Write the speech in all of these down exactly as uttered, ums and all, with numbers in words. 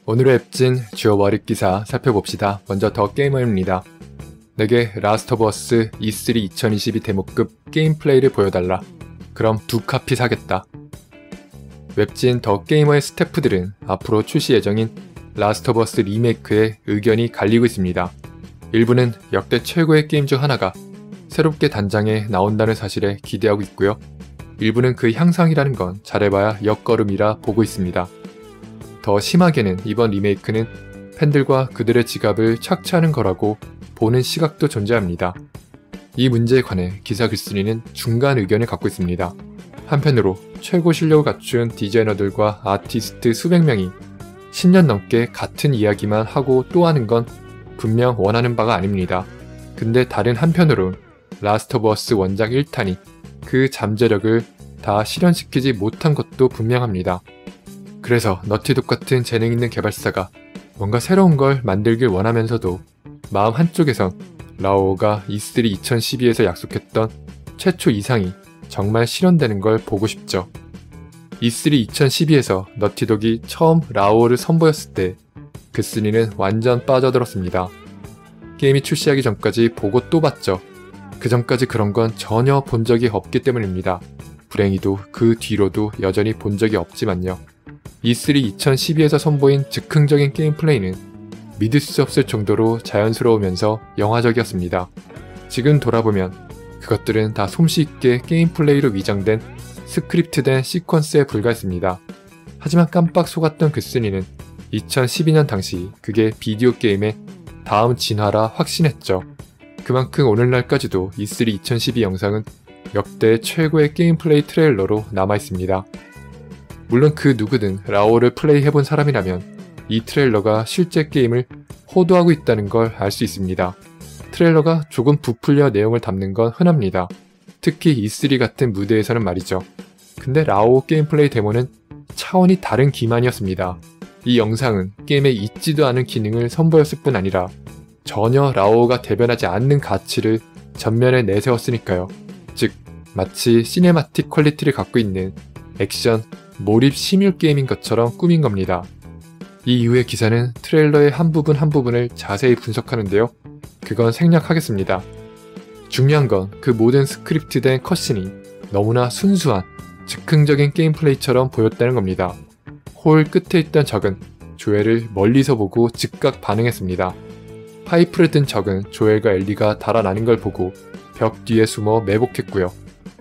오늘의 앱진 주요 월입 기사 살펴봅시다. 먼저 더 게이머입니다. 내게 라스트 오브 어스 이 쓰리 이천이십이 데모급 게임 플레이를 보여달라. 그럼 두 카피 사겠다. 웹진 더 게이머의 스태프들은 앞으로 출시 예정인 라스트 오브 어스 리메이크에 의견이 갈리고 있습니다. 일부는 역대 최고의 게임 중 하나가 새롭게 단장에 나온다는 사실에 기대하고 있고요. 일부는 그 향상이라는 건 잘해봐야 역걸음이라 보고 있습니다. 더 심하게는 이번 리메이크는 팬들과 그들의 지갑을 착취하는 거라고 보는 시각도 존재합니다. 이 문제에 관해 기사 글쓴이는 중간 의견을 갖고 있습니다. 한편으로 최고 실력을 갖춘 디자이너들과 아티스트 수백 명이 십 년 넘게 같은 이야기만 하고 또 하는 건 분명 원하는 바가 아닙니다. 근데 다른 한편으론 라스트 오브 어스 원작 일 탄이 그 잠재력을 다 실현시키지 못한 것도 분명합니다. 그래서 너티독 같은 재능 있는 개발사가 뭔가 새로운 걸 만들길 원하면서도 마음 한쪽에선 라오가 이 쓰리 이천십이에서 약속했던 최초 이상이 정말 실현되는 걸 보고 싶죠. 이 쓰리 이천십이에서 너티독이 처음 라오를 선보였을 때 글쓴이는 완전 빠져들었습니다. 게임이 출시하기 전까지 보고 또 봤죠. 그 전까지 그런 건 전혀 본 적이 없기 때문입니다. 불행히도 그 뒤로도 여전히 본 적이 없지만요. 이 쓰리 이천십이에서 선보인 즉흥적인 게임 플레이는 믿을 수 없을 정도로 자연스러우면서 영화적이었습니다. 지금 돌아보면 그것들은 다 솜씨있게 게임 플레이로 위장된 스크립트된 시퀀스에 불과했습니다. 하지만 깜빡 속았던 글쓴이는 이천십이 년 당시 그게 비디오 게임의 다음 진화라 확신했죠. 그만큼 오늘날까지도 이 쓰리 이천십이 영상은 역대 최고의 게임 플레이 트레일러로 남아있습니다. 물론 그 누구든 라오를 플레이해본 사람이라면 이 트레일러가 실제 게임을 호도하고 있다는 걸 알 수 있습니다. 트레일러가 조금 부풀려 내용을 담는 건 흔합니다. 특히 이 쓰리 같은 무대에서는 말이죠. 근데 라오 게임 플레이 데모는 차원이 다른 기만이었습니다. 이 영상은 게임에 있지도 않은 기능을 선보였을 뿐 아니라 전혀 라오가 대변하지 않는 가치를 전면에 내세웠으니까요. 즉 마치 시네마틱 퀄리티를 갖고 있는 액션, 몰입 시뮬 게임인 것처럼 꾸민 겁니다. 이 이후의 기사는 트레일러의 한 부분 한 부분을 자세히 분석하는데요. 그건 생략하겠습니다. 중요한 건 그 모든 스크립트된 컷신이 너무나 순수한 즉흥적인 게임 플레이처럼 보였다는 겁니다. 홀 끝에 있던 적은 조엘을 멀리서 보고 즉각 반응했습니다. 파이프를 든 적은 조엘과 엘리가 달아나는 걸 보고 벽 뒤에 숨어 매복했고요.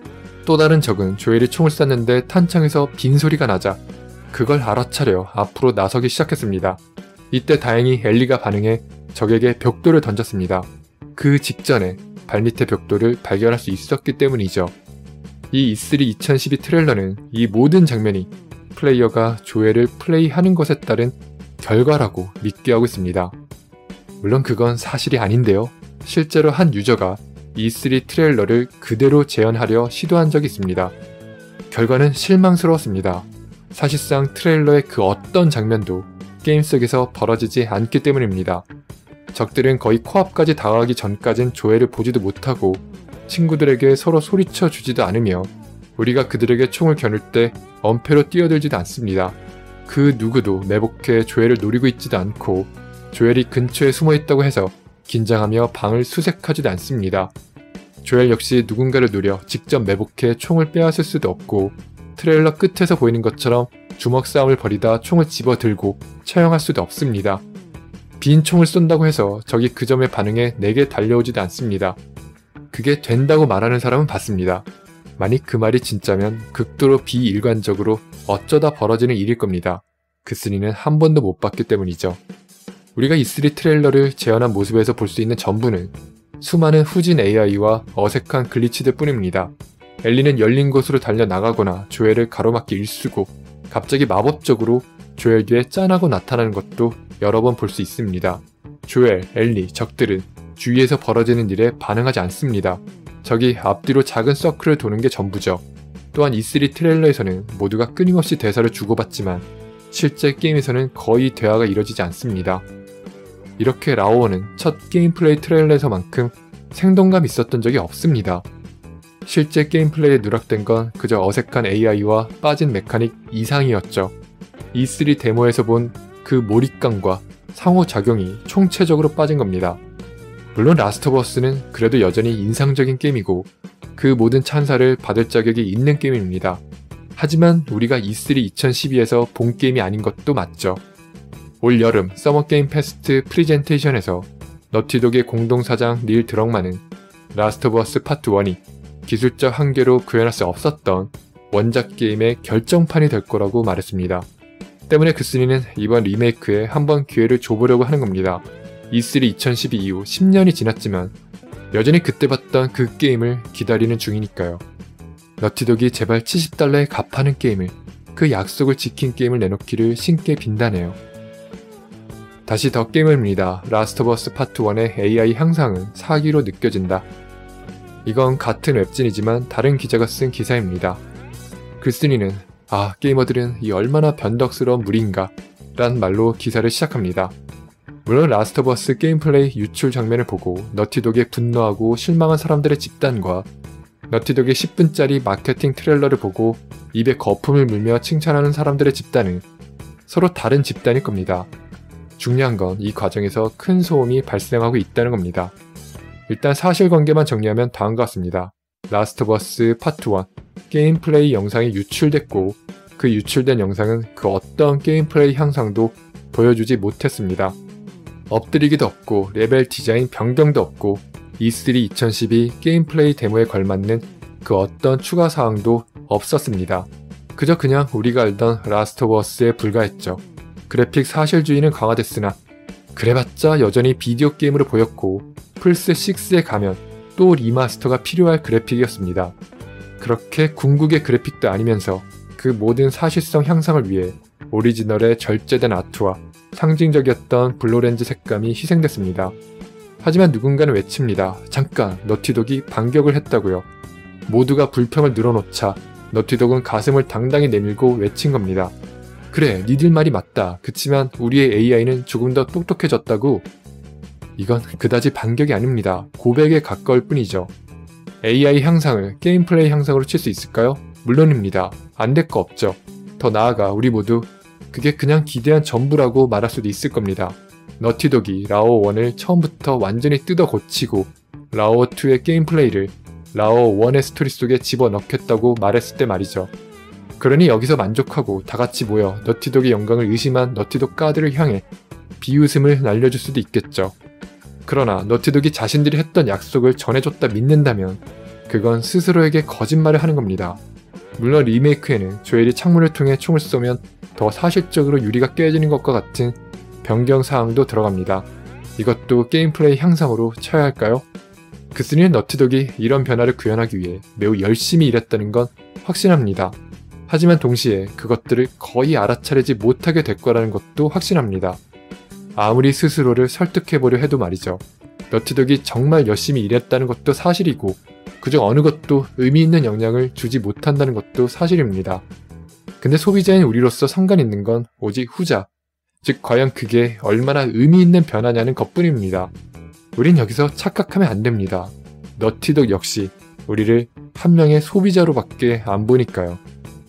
또 다른 적은 조엘이 총을 쐈는데 탄창에서 빈소리가 나자 그걸 알아차려 앞으로 나서기 시작했습니다. 이때 다행히 엘리가 반응해 적에게 벽돌을 던졌습니다. 그 직전에 발밑의 벽돌을 발견할 수 있었기 때문이죠. 이 이 쓰리 이천십이 트레일러는 이 모든 장면이 플레이어가 조엘을 플레이하는 것에 따른 결과라고 믿게 하고 있습니다. 물론 그건 사실이 아닌데요. 실제로 한 유저가 이 쓰리 트레일러를 그대로 재현하려 시도한 적이 있습니다. 결과는 실망스러웠습니다. 사실상 트레일러의 그 어떤 장면도 게임 속에서 벌어지지 않기 때문입니다. 적들은 거의 코앞까지 다가가기 전까진 조엘을 보지도 못하고 친구들에게 서로 소리쳐 주지도 않으며 우리가 그들에게 총을 겨눌 때 엄폐로 뛰어들지도 않습니다. 그 누구도 매복해 조엘을 노리고 있지도 않고 조엘이 근처에 숨어있다고 해서 긴장하며 방을 수색하지도 않습니다. 조엘 역시 누군가를 노려 직접 매복해 총을 빼앗을 수도 없고 트레일러 끝에서 보이는 것처럼 주먹 싸움을 벌이다 총을 집어들고 처형할 수도 없습니다. 빈 총을 쏜다고 해서 적이 그 점에 반응해 내게 달려오지도 않습니다. 그게 된다고 말하는 사람은 봤습니다. 만약 그 말이 진짜면 극도로 비일관적으로 어쩌다 벌어지는 일일 겁니다. 글쓴이는 한 번도 못 봤기 때문이죠. 우리가 이 쓰리 트레일러를 재현한 모습에서 볼 수 있는 전부는 수많은 후진 에이아이와 어색한 글리치들 뿐입니다. 엘리는 열린 곳으로 달려나가거나 조엘을 가로막기 일쑤고 갑자기 마법적으로 조엘 뒤에 짠하고 나타나는 것도 여러 번 볼 수 있습니다. 조엘, 엘리, 적들은 주위에서 벌어지는 일에 반응하지 않습니다. 적이 앞뒤로 작은 서클을 도는 게 전부죠. 또한 이 쓰리 트레일러에서는 모두가 끊임없이 대사를 주고받지만 실제 게임에서는 거의 대화가 이뤄지지 않습니다. 이렇게 라오어는 첫 게임 플레이 트레일러에서만큼 생동감 있었던 적이 없습니다. 실제 게임 플레이에 누락된 건 그저 어색한 에이아이와 빠진 메카닉 이상이었죠. 이 쓰리 데모에서 본 그 몰입감과 상호작용이 총체적으로 빠진 겁니다. 물론 라스트 오브 어스는 그래도 여전히 인상적인 게임이고 그 모든 찬사를 받을 자격이 있는 게임입니다. 하지만 우리가 이 쓰리 이천십이에서 본 게임이 아닌 것도 맞죠. 올 여름 서머 게임 페스트 프리젠테이션에서 너티독의 공동사장 닐 드럭만은 라스트 오브 어스 파트 원이 기술적 한계로 구현할 수 없었던 원작 게임의 결정판이 될 거라고 말했습니다. 때문에 그쓰리는 이번 리메이크에 한번 기회를 줘보려고 하는 겁니다. 이 쓰리 이천십이 이후 십 년이 지났지만 여전히 그때 봤던 그 게임을 기다리는 중이니까요. 너티독이 제발 칠십 달러에 값하는 게임을, 그 약속을 지킨 게임을 내놓기를 신께 빈다네요. 다시 더 게임입니다. 라스트 오브 어스 파트 원의 에이아이 향상은 사기로 느껴진다. 이건 같은 웹진이지만 다른 기자가 쓴 기사입니다. 글쓴이는 아, 게이머들은 이 얼마나 변덕스러운 무리인가 란 말로 기사를 시작합니다. 물론 라스트 오브 어스 게임 플레이 유출 장면을 보고 너티독에 분노하고 실망한 사람들의 집단과 너티독의 십 분짜리 마케팅 트레일러를 보고 입에 거품을 물며 칭찬하는 사람들의 집단은 서로 다른 집단일 겁니다. 중요한 건 이 과정에서 큰 소음이 발생하고 있다는 겁니다. 일단 사실관계만 정리하면 다음과 같습니다. 라스트 오브 어스 파트 원 게임 플레이 영상이 유출됐고 그 유출된 영상은 그 어떤 게임 플레이 향상도 보여주지 못했습니다. 엎드리기도 없고 레벨 디자인 변경도 없고 이 쓰리 이천십이 게임 플레이 데모에 걸맞는 그 어떤 추가 사항도 없었습니다. 그저 그냥 우리가 알던 라스트 오브 어스에 불과했죠. 그래픽 사실주의는 강화됐으나 그래봤자 여전히 비디오 게임으로 보였고 플스 식스에 가면 또 리마스터가 필요할 그래픽이었습니다. 그렇게 궁극의 그래픽도 아니면서 그 모든 사실성 향상을 위해 오리지널의 절제된 아트와 상징적이었던 블루렌즈 색감이 희생됐습니다. 하지만 누군가는 외칩니다. 잠깐, 너티독이 반격을 했다고요. 모두가 불평을 늘어놓자 너티독은 가슴을 당당히 내밀고 외친 겁니다. 그래, 니들 말이 맞다. 그치만 우리의 에이아이는 조금 더 똑똑해졌다고. 이건 그다지 반격이 아닙니다. 고백에 가까울 뿐이죠. 에이아이 향상을 게임 플레이 향상으로 칠 수 있을까요? 물론입니다. 안 될 거 없죠. 더 나아가 우리 모두 그게 그냥 기대한 전부라고 말할 수도 있을 겁니다. 너티독이 라오어 원을 처음부터 완전히 뜯어 고치고 라오어 투의 게임 플레이를 라오어 원의 스토리 속에 집어넣겠다고 말했을 때 말이죠. 그러니 여기서 만족하고 다같이 모여 너티독의 영광을 의심한 너티독 가드를 향해 비웃음을 날려줄 수도 있겠죠. 그러나 너티독이 자신들이 했던 약속을 전해줬다 믿는다면 그건 스스로에게 거짓말을 하는 겁니다. 물론 리메이크에는 조엘이 창문을 통해 총을 쏘면 더 사실적으로 유리가 깨지는 것과 같은 변경사항도 들어갑니다. 이것도 게임 플레이 향상으로 쳐야 할까요? 그쓰리는 너티독이 이런 변화를 구현하기 위해 매우 열심히 일했다는 건 확신합니다. 하지만 동시에 그것들을 거의 알아차리지 못하게 될 거라는 것도 확신합니다. 아무리 스스로를 설득해보려 해도 말이죠. 너티독이 정말 열심히 일했다는 것도 사실이고 그중 어느 것도 의미 있는 영향을 주지 못한다는 것도 사실입니다. 근데 소비자인 우리로서 상관 있는 건 오직 후자, 즉 과연 그게 얼마나 의미 있는 변화냐는 것뿐입니다. 우린 여기서 착각하면 안 됩니다. 너티독 역시 우리를 한 명의 소비자로밖에 안 보니까요.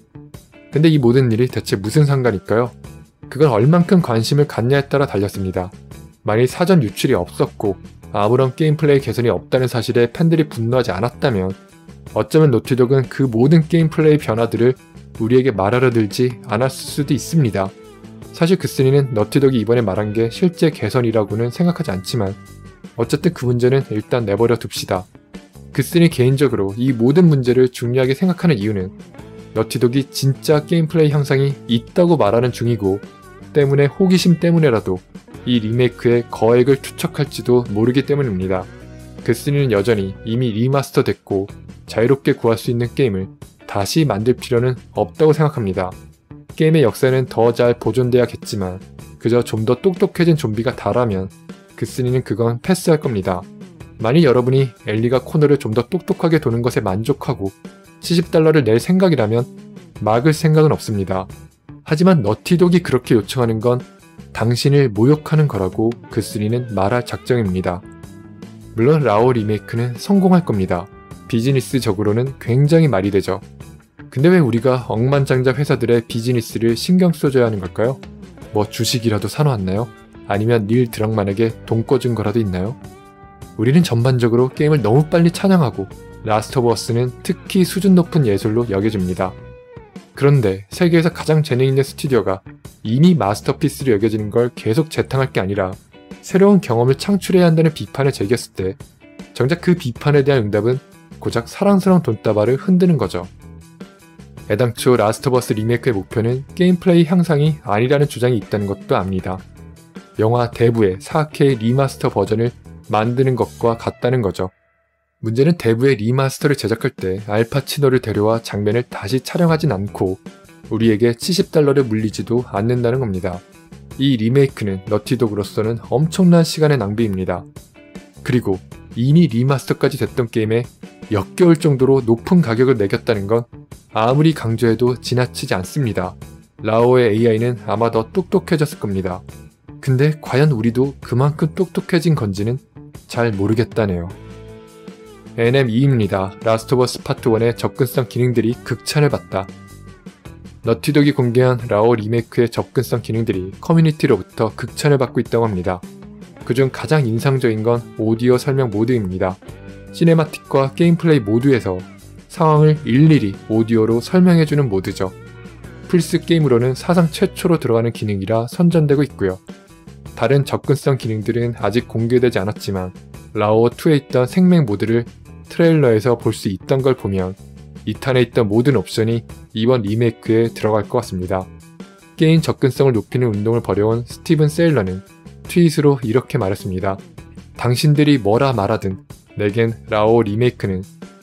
근데 이 모든 일이 대체 무슨 상관일까요? 그건 얼만큼 관심을 갖냐에 따라 달렸습니다. 만일 사전 유출이 없었고 아무런 게임 플레이 개선이 없다는 사실에 팬들이 분노하지 않았다면 어쩌면 너티독은 그 모든 게임 플레이 변화들을 우리에게 말하려 들지 않았을 수도 있습니다. 사실 그쓰리는 너티독이 이번에 말한 게 실제 개선이라고는 생각하지 않지만 어쨌든 그 문제는 일단 내버려 둡시다. 그쓰리 개인적으로 이 모든 문제를 중요하게 생각하는 이유는 너티독이 진짜 게임 플레이 향상이 있다고 말하는 중이고 때문에 호기심 때문에라도 이 리메이크의 거액을 투척할지도 모르기 때문입니다. 그쓰리는 여전히 이미 리마스터 됐고 자유롭게 구할 수 있는 게임을 다시 만들 필요는 없다고 생각합니다. 게임의 역사는 더 잘 보존돼야겠지만 그저 좀 더 똑똑해진 좀비가 다라면 그쓰리는 그건 패스할 겁니다. 만일 여러분이 엘리가 코너를 좀 더 똑똑하게 도는 것에 만족하고 칠십 달러를 낼 생각이라면 막을 생각은 없습니다. 하지만 너티독이 그렇게 요청하는 건 당신을 모욕하는 거라고 그쓰리는 말할 작정입니다. 물론 라오 리메이크는 성공할 겁니다. 비즈니스적으로는 굉장히 말이 되죠. 근데 왜 우리가 억만장자 회사들의 비즈니스를 신경 써줘야 하는 걸까요? 뭐 주식이라도 사놓았나요? 아니면 닐 드럭만에게 돈 꿔준 거라도 있나요? 우리는 전반적으로 게임을 너무 빨리 찬양하고 라스트 오브 어스는 특히 수준 높은 예술로 여겨집니다. 그런데 세계에서 가장 재능 있는 스튜디오가 이미 마스터피스로 여겨지는 걸 계속 재탕할 게 아니라 새로운 경험을 창출해야 한다는 비판을 제기했을 때 정작 그 비판에 대한 응답은 고작 사랑스러운 돈다발을 흔드는 거죠. 애당초 라스트 오브 어스 리메이크의 목표는 게임 플레이 향상이 아니라는 주장이 있다는 것도 압니다. 영화 대부의 사 케이 리마스터 버전을 만드는 것과 같다는 거죠. 문제는 대부의 리마스터를 제작할 때 알파치노를 데려와 장면을 다시 촬영하진 않고 우리에게 칠십 달러를 물리지도 않는다는 겁니다. 이 리메이크는 너티독으로서는 엄청난 시간의 낭비입니다. 그리고 이미 리마스터까지 됐던 게임에 역겨울 정도로 높은 가격을 매겼다는 건 아무리 강조해도 지나치지 않습니다. 라오의 에이아이는 아마 더 똑똑해졌을 겁니다. 근데 과연 우리도 그만큼 똑똑해진 건지는 잘 모르겠다네요. 엔엠이입니다. 라스트 오브 어스 파트 일의 접근성 기능들이 극찬을 받다. 너티독이 공개한 라오 리메이크의 접근성 기능들이 커뮤니티로부터 극찬을 받고 있다고 합니다. 그중 가장 인상적인 건 오디오 설명 모드입니다. 시네마틱과 게임 플레이 모두에서 상황을 일일이 오디오로 설명해주는 모드죠. 플스 게임으로는 사상 최초로 들어가는 기능이라 선전되고 있고요. 다른 접근성 기능들은 아직 공개되지 않았지만 라오이에 있던 생맥 모드를 트레일러에서 볼 수 있던 걸 보면 이 탄에 있던 모든 옵션이 이번 리메이크에 들어갈 것 같습니다. 게임 접근성을 높이는 운동을 벌여온 스티븐 세일러는 트윗으로 이렇게 말했습니다. 당신들이 뭐라 말하든 내겐 라오 리메이크는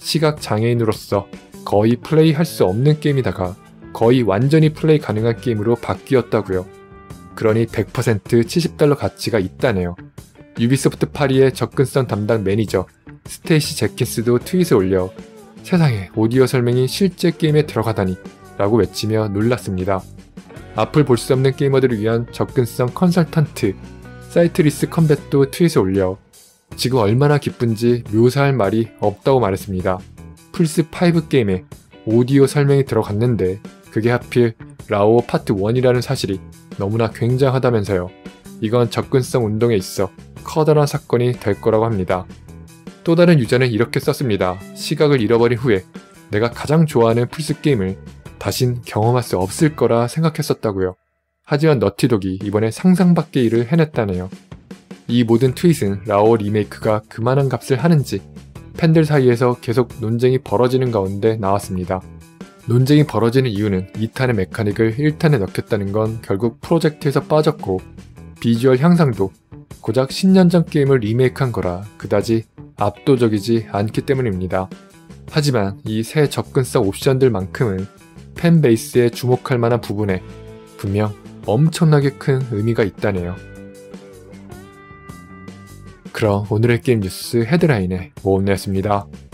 시각장애인으로서 거의 플레이할 수 없는 게임이다가 거의 완전히 플레이 가능한 게임으로 바뀌었다고요. 그러니 백 퍼센트 칠십 달러 가치가 있다네요. 유비소프트 파리의 접근성 담당 매니저 스테이시 제킨스도 트윗을 올려 세상에 오디오 설명이 실제 게임에 들어가다니 라고 외치며 놀랐습니다. 앞을 볼 수 없는 게이머들을 위한 접근성 컨설턴트 사이트리스 컴뱃도 트윗을 올려 지금 얼마나 기쁜지 묘사할 말이 없다고 말했습니다. 플스 오 게임에 오디오 설명이 들어갔는데 그게 하필 라오 파트 일이라는 사실이 너무나 굉장하다면서요. 이건 접근성 운동에 있어 커다란 사건이 될 거라고 합니다. 또 다른 유저는 이렇게 썼습니다. 시각을 잃어버린 후에 내가 가장 좋아하는 플스 게임을 다신 경험할 수 없을 거라 생각했었다고요. 하지만 너티독이 이번에 상상 밖의 일을 해냈다네요. 이 모든 트윗은 라오 리메이크가 그만한 값을 하는지 팬들 사이에서 계속 논쟁이 벌어지는 가운데 나왔습니다. 논쟁이 벌어지는 이유는 이 탄의 메카닉을 일 탄에 넣겠다는 건 결국 프로젝트에서 빠졌고 비주얼 향상도 고작 십 년 전 게임을 리메이크한 거라 그다지 압도적이지 않기 때문입니다. 하지만 이 새 접근성 옵션들만큼은 팬베이스에 주목할 만한 부분에 분명 엄청나게 큰 의미가 있다네요. 그럼 오늘의 게임 뉴스 헤드라인의 모험이었습니다.